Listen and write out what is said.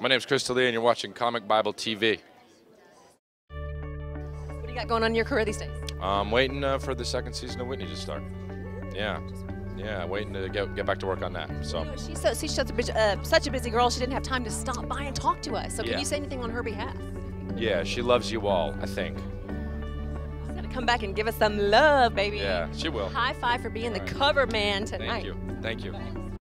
My name's Chris D'Elia, and you're watching Comic Bible TV. What do you got going on in your career these days? I'm waiting for the second season of Whitney to start. Yeah, waiting to get back to work on that. So You know, she's such a busy girl. She didn't have time to stop by and talk to us. So can you say anything on her behalf? yeah, she loves you all, I think. She's gonna come back and give us some love, baby. Yeah, she will. High five for being the cover man tonight. Thank you.